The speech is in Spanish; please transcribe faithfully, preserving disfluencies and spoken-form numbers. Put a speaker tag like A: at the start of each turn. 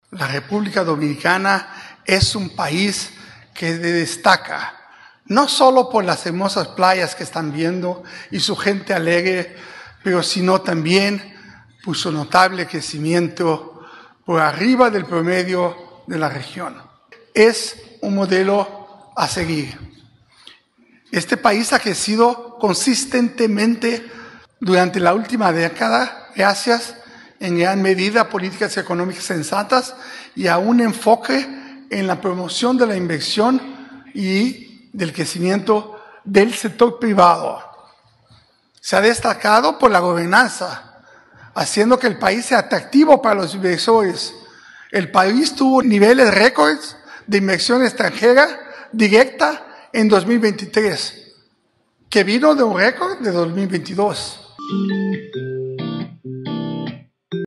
A: La República Dominicana es un país que destaca, no solo por las hermosas playas que están viendo y su gente alegre, pero sino también por su notable crecimiento por arriba del promedio de la región. Es un modelo a seguir. Este país ha crecido consistentemente durante la última década gracias en gran medida a políticas económicas sensatas y a un enfoque en la promoción de la inversión y del crecimiento del sector privado. Se ha destacado por la gobernanza, haciendo que el país sea atractivo para los inversores. El país tuvo niveles récords de inversión extranjera directa en dos mil veintitrés, que vino de un récord de dos mil veintidós.